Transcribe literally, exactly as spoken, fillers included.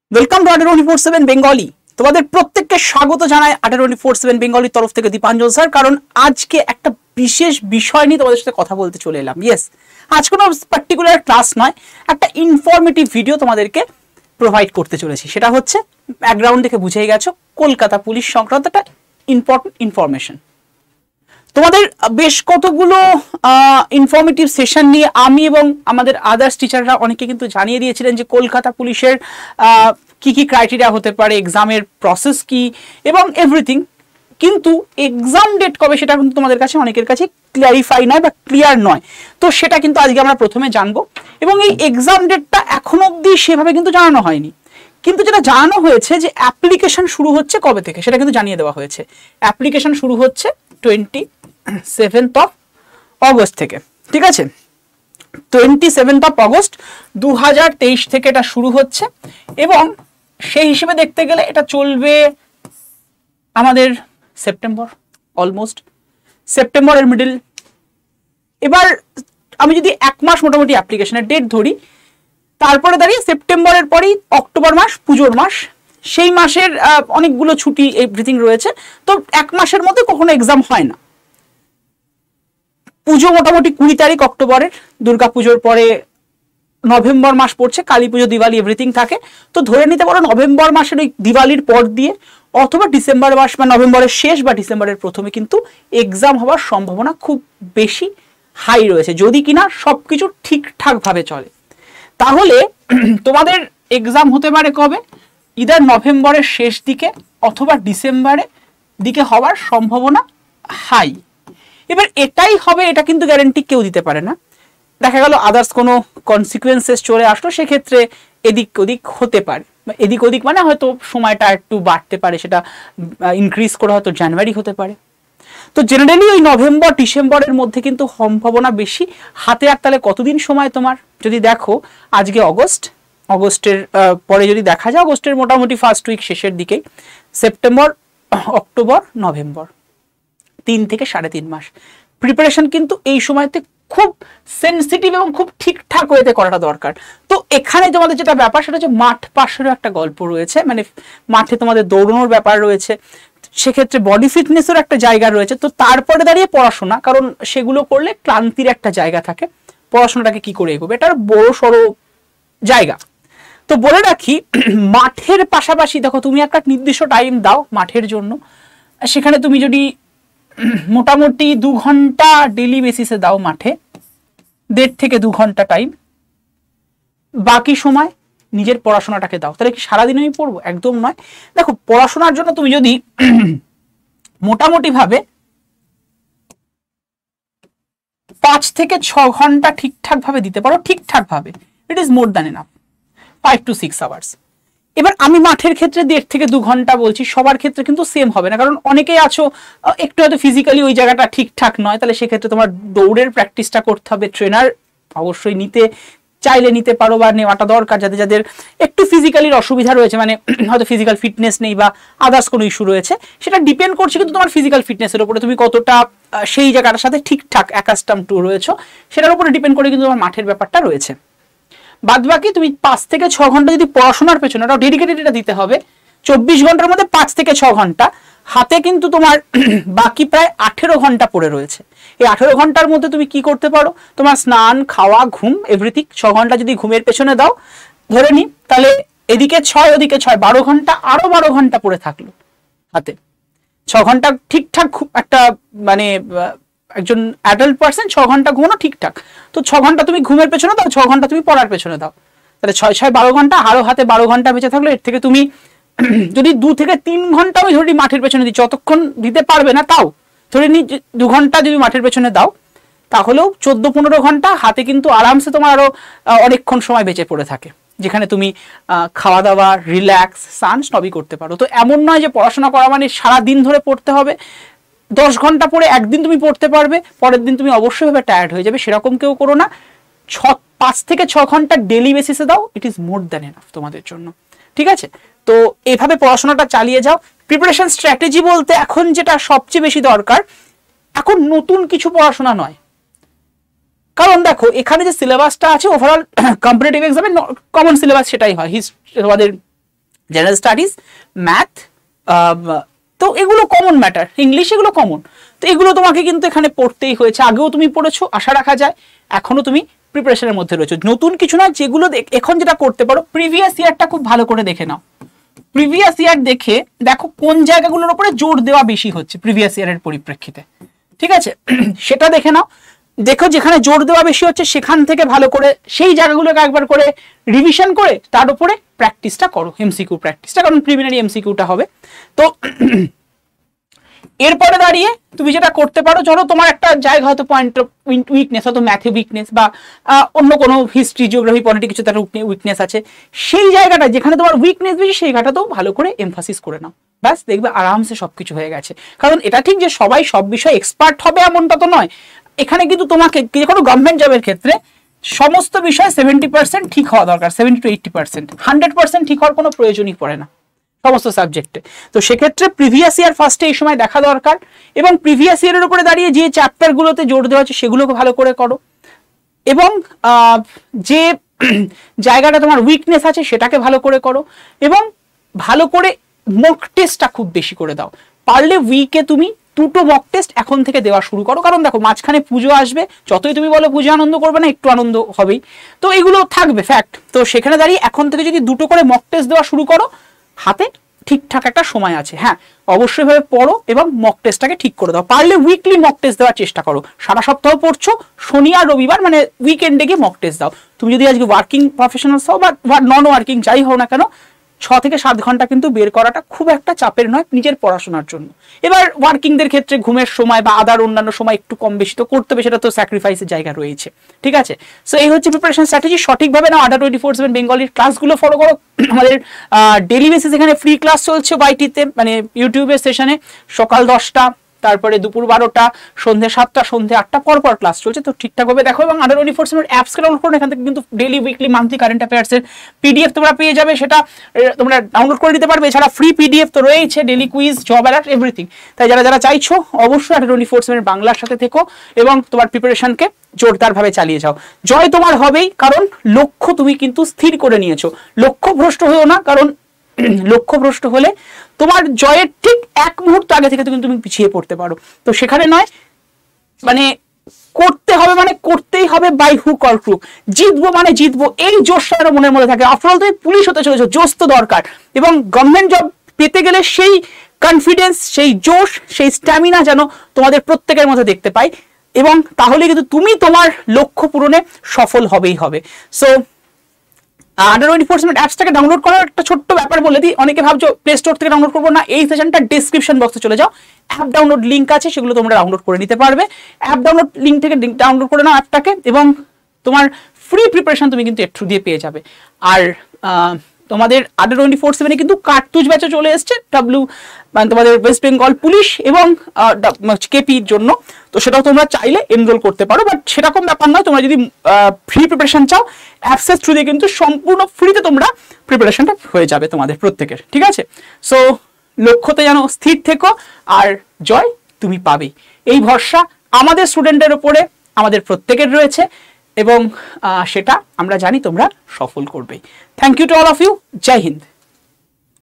Welcome to Adda twenty four seven Bengali. তোমাদের প্রত্যেককে স্বাগত জানাই আড্ডা টোয়েন্টি ফোর সেভেন বেঙ্গলির তরফ থেকে দীপাঞ্জন স্যার। কারণ আজকে একটা বিশেষ বিষয় নিয়ে তোমাদের সাথে কথা বলতে চলে এলাম। ইয়েস, আজ কোনো পার্টিকুলার ক্লাস নয়, একটা ইনফরমেটিভ ভিডিও তোমাদেরকে প্রোভাইড করতে চলেছি। সেটা হচ্ছে ব্যাকগ্রাউন্ড দেখে বুঝেই গেছো, কলকাতা পুলিশ সংক্রান্ত একটা ইম্পর্টেন্ট ইনফরমেশন। তোমাদের বেশ কতগুলো ইনফরমেটিভ সেশন নিয়ে আমি এবং আমাদের আদার্স টিচাররা অনেকে কিন্তু জানিয়ে দিয়েছিলেন যে কলকাতা পুলিশের কি কি ক্রাইটেরিয়া হতে পারে, এক্সামের প্রসেস কি এবং এভরিথিং। কিন্তু এক্সাম ডেট কবে সেটা কিন্তু তোমাদের কাছে অনেকের কাছে ক্লিয়ারিফাই নয় বা ক্লিয়ার নয়। তো সেটা কিন্তু আজকে আমরা প্রথমে জানবো। এবং এই এক্সাম ডেটটা এখনো অবধি সেভাবে কিন্তু জানানো হয়নি, কিন্তু যেটা জানানো হয়েছে যে অ্যাপ্লিকেশন শুরু হচ্ছে কবে থেকে সেটা কিন্তু জানিয়ে দেওয়া হয়েছে। অ্যাপ্লিকেশন শুরু হচ্ছে টোয়েন্টি সেভেন্থ অফ অগস্ট থেকে। ঠিক আছে, টোয়েন্টি সেভেন্থ অফ অগস্ট দু হাজার তেইশ থেকে এটা শুরু হচ্ছে এবং সেই হিসেবে দেখতে গেলে এটা চলবে আমাদের সেপ্টেম্বর, অলমোস্ট সেপ্টেম্বরের মিডল। এবার আমি যদি এক মাস মোটামুটি অ্যাপ্লিকেশনের ডেট ধরি, তারপরে দাঁড়িয়ে সেপ্টেম্বরের পরেই অক্টোবর মাস, পুজোর মাস, সেই মাসের অনেকগুলো ছুটি এভরিথিং রয়েছে। তো এক মাসের মধ্যে কখনো এক্সাম হয় না। পুজো মোটামুটি কুড়ি তারিখ অক্টোবরের, দুর্গা পুজোর পরে নভেম্বর মাস পড়ছে, কালী পুজো, দিওয়ালি এভরিথিং থাকে। তো ধরে নিতে পারো নভেম্বর মাসের ওই দিওয়ালির পর দিয়ে অথবা ডিসেম্বর মাস বা নভেম্বরের শেষ বা ডিসেম্বরের প্রথমে কিন্তু এক্সাম হওয়ার সম্ভাবনা খুব বেশি হাই রয়েছে, যদি কিনা সবকিছু ঠিকঠাক ভাবে চলে। তাহলে তোমাদের এক্সাম হতে পারে কবে? ইদার নভেম্বরের শেষ দিকে অথবা ডিসেম্বরের দিকে হওয়ার সম্ভাবনা হাই। এবার এটাই হবে এটা কিন্তু গ্যারান্টি কেউ দিতে পারে না। দেখা গেল আদার্স কোনো কনসিকুয়েন্সেস চলে আসলো, সেক্ষেত্রে এদিক ওদিক হতে পারে। এদিক ওদিক মানে হয়তো সময়টা একটু বাড়তে পারে, সেটা ইনক্রিজ করে হয়তো জানুয়ারি হতে পারে। তো জেনারেলি ওই নভেম্বর ডিসেম্বরের মধ্যে কিন্তু সম্ভাবনা বেশি। হাতে আর তাহলে কতদিন সময় তোমার? যদি দেখো আজকে অগস্ট, অগস্টের পরে যদি দেখা যায় অগস্টের মোটামুটি ফার্স্ট উইক শেষের দিকেই, সেপ্টেম্বর, অক্টোবর, নভেম্বর, তিন থেকে সাড়ে তিন মাস প্রিপারেশন কিন্তু এই সময়তে খুব সেন্সিটিভ এবং খুব ঠিকঠাক ওয়েতে করাটা দরকার। তো এখানে তোমাদের যেটা ব্যাপার সেটা হচ্ছে মাঠ পাশেরও একটা গল্প রয়েছে, মানে মাঠে তোমাদের দৌড়ানোর ব্যাপার রয়েছে, সেক্ষেত্রে বডি ফিটনেসের একটা জায়গা রয়েছে। তো তারপরে দাঁড়িয়ে পড়াশোনা, কারণ সেগুলো করলে ক্লান্তির একটা জায়গা থাকে, পড়াশোনাটাকে কি করে এগোবে, এটার বড় সড়ো জায়গা। তো বলে রাখি, মাঠের পাশাপাশি দেখো তুমি একটা নির্দিষ্ট টাইম দাও মাঠের জন্য, সেখানে তুমি যদি মোটামুটি দু ঘন্টা ডেলি বেসিসে দাও মাঠে, দেড় থেকে দু ঘন্টা টাইম, বাকি সময় নিজের পড়াশোনাটাকে দাও। তাহলে কি সারাদিন আমি পড়বো? একদম নয়। দেখো, পড়াশোনার জন্য তুমি যদি মোটামুটি ভাবে পাঁচ থেকে ছ ঘন্টা ঠিকঠাক ভাবে দিতে পারো, ঠিকঠাক ভাবে, it is more than enough, five to six hours. এবার আমি মাঠের ক্ষেত্রে দেড় থেকে দু ঘন্টা বলছি, সবার ক্ষেত্রে কিন্তু সেম হবে না, কারণ অনেকেই আছো একটু হয়তো ফিজিক্যালি ওই জায়গাটা ঠিকঠাক নয়, তাহলে সেক্ষেত্রে তোমার দৌড়ের প্র্যাকটিসটা করতে হবে। ট্রেনার অবশ্যই নিতে চাইলে নিতে পারো বা নেওয়াটা দরকার, যাদের যাদের একটু ফিজিক্যালির অসুবিধা রয়েছে, মানে হয়তো ফিজিক্যাল ফিটনেস নেই বা আদার্স কোনো ইস্যু রয়েছে, সেটা ডিপেন্ড করছে কিন্তু তোমার ফিজিক্যাল ফিটনেসের উপরে, তুমি কতটা সেই জায়গাটার সাথে ঠিকঠাক অ্যাকাস্টাম টু রয়েছে, সেটার উপরে ডিপেন্ড করে কিন্তু তোমার মাঠের ব্যাপারটা রয়েছে। বাদ বাকি তুমি পাঁচ থেকে ছ ঘন্টা যদি পড়াশোনার পেছনে, ওটা ডেডিকেটেড এটা দিতে হবে। চব্বিশ ঘন্টার মধ্যে পাঁচ থেকে ছ ঘন্টা হাতে কিন্তু তোমার বাকি প্রায় আঠেরো ঘন্টা পড়ে রয়েছে। এই আঠেরো ঘন্টার মধ্যে তুমি কি করতে পারো? তোমার স্নান, খাওয়া, ঘুম এভরিথিং, ছ ঘন্টা যদি ঘুমের পেছনে দাও ধরে নি, তাহলে এদিকে ছয় ওদিকে ছয়, বারো ঘন্টা, আরো বারো ঘন্টা পড়ে থাকলো হাতে। ছ ঘন্টা ঠিকঠাক একটা, মানে একজন অ্যাডাল্ট পার্সন ছ ঘন্টা ঘুমানো ঠিকঠাক। তো ছ ঘন্টা তুমি ঘুমের পেছনে দাও, ছ ঘন্টা তুমি পড়ার পেছনে দাও, তাহলে ছয় ছয় বারো ঘন্টা, আরো হাতে বারো ঘন্টা বেঁচে থাকলো। এর থেকে তুমি যদি দু থেকে তিন ঘন্টা ওই ধরি মাঠের পেছনে দিই, যতক্ষণ দিতে পারবে না তাও ধরে নি দু ঘন্টা যদি মাঠের পেছনে দাও, তাহলেও চোদ্দ পনেরো ঘন্টা হাতে কিন্তু আরামসে তোমার আরো অনেকক্ষণ সময় বেঁচে পড়ে থাকে, যেখানে তুমি খাওয়া দাওয়া, রিল্যাক্স, স্নান সবই করতে পারো। তো এমন নয় যে পড়াশোনা করা মানে সারা দিন ধরে পড়তে হবে। দশ ঘন্টা পরে একদিন তুমি পড়তে পারবে, পরের দিন তুমি অবশ্যই ভাবে টায়ার্ড হয়ে যাবে, সেরকম কেউ করো না। ছ পাঁচ থেকে ছ ঘন্টা ডেলি বেসিসে দাও, it is more than enough তোমাদের জন্য। ঠিক আছে, তো এভাবে পড়াশোনাটা চালিয়ে যাও। প্রিপারেশন স্ট্র্যাটেজি বলতে এখন যেটা সবচেয়ে বেশি দরকার, এখন নতুন কিছু পড়াশোনা নয়, কারণ দেখো এখানে যে সিলেবাসটা আছে ওভারঅল কম্পিটিটিভ এক্সামে কমন সিলেবাস সেটাই হয়। হিস্ট্রি, আমাদের জেনারেল স্টাডিজ, ম্যাথ, তো এগুলো কমন ম্যাটার, ইংলিশ এগুলো কমন, তো এগুলো তোমাকে কিন্তু এখানে পড়তেই হয়েছে, আগেও তুমি পড়েছো আশা রাখা যায়, এখনো তুমি প্রিপারেশনের মধ্যে রয়েছে। নতুন কিছু না, যেগুলো এখন যেটা করতে পারো প্রিভিয়াস ইয়ারটা খুব ভালো করে দেখে নাও। প্রিভিয়াস ইয়ার দেখে দেখো কোন জায়গাগুলোর উপরে জোর দেওয়া বেশি হচ্ছে প্রিভিয়াস ইয়ারের পরিপ্রেক্ষিতে, ঠিক আছে, সেটা দেখে নাও। দেখো যেখানে জোর দেওয়া বেশি হচ্ছে সেখান থেকে ভালো করে সেই জায়গাগুলোকে একবার করে রিভিশন করে তার উপরে প্র্যাকটিসটা করো, এমসিকিউ প্র্যাকটিসটা, কারণ প্রিলিমিনারি এমসিকিউটা হবে। তো এরপরে দাঁড়িয়ে তুমি যেটা করতে পারো, ধরো তোমার একটা জায়গা হয়তো পয়েন্ট অফ উইকনেস, হয়তো ম্যাথে উইকনেস বা অন্য কোনো হিস্ট্রি, জিওগ্রাফি, পলিটিক্স কিছু তার উইকনেস আছে, সেই জায়গাটা যেখানে তোমার উইকনেস বেশি সেই জায়গাটাতেও ভালো করে এমফাসিস করে নাও, ব্যাস দেখবে আরামসে সবকিছু হয়ে গেছে। কারণ এটা ঠিক যে সবাই সব বিষয়ে এক্সপার্ট হবে এমনটা তো নয়, এখানে কিন্তু তোমাকে যে কোনো গভর্নমেন্ট জবের ক্ষেত্রে সমস্ত বিষয় সেভেন্টি পার্সেন্ট ঠিক হওয়া দরকার, seventy to eighty percent, hundred percent ঠিক হওয়ার কোনো প্রয়োজনই পড়ে না সমস্ত সাবজেক্টে। তো সেক্ষেত্রে প্রিভিয়াস ইয়ার ফার্স্টে এই সময় দেখা দরকার, এবং প্রিভিয়াস ইয়ারের উপরে দাঁড়িয়ে যে চ্যাপ্টারগুলোতে জোর দেওয়া হচ্ছে সেগুলোকে ভালো করে করো, এবং যে জায়গাটা তোমার উইকনেস আছে সেটাকে ভালো করে করো, এবং ভালো করে মক টেস্টটা খুব বেশি করে দাও। পারলে উইকে তুমি দুটো মক টেস্ট এখন থেকে দেওয়া শুরু করো, কারণ দেখো মাঝখানে পুজো আসবে, যতই তুমি বলো পুজো আনন্দ করবে না, একটু আনন্দ হবেই, তো এগুলো থাকবে ফ্যাক্ট। তো সেখানে দাঁড়িয়ে এখন থেকে যদি দুটো করে মক টেস্ট দেওয়া শুরু করো, হাতে ঠিকঠাক একটা সময় আছে। হ্যাঁ, অবশ্যই ভাবে পড়ো এবং মক টেস্টটাকে ঠিক করে দাও। পারলে উইকলি মক টেস্ট দেওয়ার চেষ্টা করো, সারা সপ্তাহ পড়ছো, শনি আর রবিবার মানে উইকেন্ডে গিয়ে মক টেস্ট দাও। তুমি যদি আজকে ওয়ার্কিং প্রফেশনালস হও বা নন ওয়ার্কিং যাই হও না কেন, ছ থেকে সাত ঘন্টা কিন্তু বের করাটা খুব একটা চাপের নয় নিজের পড়াশোনার জন্য। এবার ওয়ার্কিংদের ক্ষেত্রে ঘুমের সময় বা আদার অন্যান্য সময় একটু কম বেশি তো করতে হবে, সেটা তো স্যাক্রিফাইসের জায়গা রয়েছে, ঠিক আছে। সো এই হচ্ছে প্রিপারেশন স্ট্র্যাটেজি, সঠিকভাবে নাও। আড্ডা টোয়েন্টি ফোর সেভেন বেঙ্গলির ক্লাসগুলো ফলো করো, আমাদের ডেলি বেসিস এখানে ফ্রি ক্লাস চলছে ওয়াইটিতে, মানে ইউটিউবের সেশনে সকাল দশটা, তারপরে দুপুর বারোটা, সন্ধ্যে সাতটা, সন্ধ্যে আটটা পরপর ক্লাস চলছে, তো ঠিকঠাকভাবে দেখো। এবং আড্ডা টোয়েন্টি ফোর সেভেন অ্যাপসকে ডাউনলোড করো, এখান থেকে কিন্তু ডেলি, উইকলি, মান্থলি কারেন্ট অ্যাফেয়ার্সের পিডিএফ তোমরা পেয়ে যাবে, সেটা তোমরা ডাউনলোড করে নিতে পারবে। এছাড়া ফ্রি পিডিএফ তো রয়েছে, daily quiz, job alert, everything. তাই যারা যারা চাইছো অবশ্যই আড্ডা টোয়েন্টি ফোর সেভেন বাংলার সাথে থেকো এবং তোমার প্রিপারেশনকে জোরদারভাবে চালিয়ে যাও। জয় তোমার হবেই, কারণ লক্ষ্য তুমি কিন্তু স্থির করে নিয়েছো। লক্ষ্য ভ্রষ্ট হয়েও না, কারণ লক্ষ্যভ্রষ্ট হলে তোমার জয়ের ঠিক এক মুহূর্ত আগে থেকে কিন্তু তুমি পিছিয়ে পড়তে পারো। তো সেখানে নয়, মানে করতে হবে মানে করতেই হবে, বাই হুক অর ক্রুক, জিতবো মানে জিতবো, এই জোশটা যেন মনের মধ্যে থাকে। আফটার অল তুমি পুলিশ হতে চলেছো, জোশ তো দরকার, এবং গভর্নমেন্ট জব পেতে গেলে সেই কনফিডেন্স, সেই জোশ, সেই স্ট্যামিনা যেন তোমাদের প্রত্যেকের মধ্যে দেখতে পাই, এবং তাহলে কিন্তু তুমি তোমার লক্ষ্য পূরণে সফল হবেই হবে। So Adda twenty four seven অ্যাপসটাকে ডাউনলোড করার একটা ছোট্ট ব্যাপার বলে দিই। অনেকে ভাবছো প্লে স্টোর থেকে ডাউনলোড করবো না, এই সেশনটা ডেসক্রিপশন বক্সে চলে যাও, অ্যাপ ডাউনলোড লিঙ্ক আছে, সেগুলো তোমরা ডাউনলোড করে নিতে পারবে। অ্যাপ ডাউনলোড লিঙ্ক থেকে ডাউনলোড করে নাও অ্যাপটাকে, এবং তোমার ফ্রি প্রিপারেশন তুমি কিন্তু এর থ্রু দিয়ে পেয়ে যাবে। আর তোমাদের আড্ডা টোয়েন্টি ফোর সেভেনে কিন্তু কার্তুজ ব্যাচে চলে এসছে, ডাব্লিউ মানে তোমাদের ওয়েস্ট বেঙ্গল পুলিশ এবং কেপির জন্য, তো সেটাও তোমরা চাইলে এনরোল করতে পারো, বাট সেরকম ব্যাপার নয়। তোমরা যদি ফ্রি প্রিপারেশন চাও, অ্যাপসের থ্রু দিয়ে কিন্তু সম্পূর্ণ ফ্রিতে তোমরা প্রিপারেশনটা হয়ে যাবে তোমাদের প্রত্যেকের, ঠিক আছে। সো লক্ষ্যতে যেন স্থির থেকো, আর জয় তুমি পাবেই, এই ভরসা আমাদের স্টুডেন্টের উপরে আমাদের প্রত্যেকের রয়েছে, এবং সেটা আমরা জানি তোমরা সফল করবেই। Thank you to all of you, Jai Hind.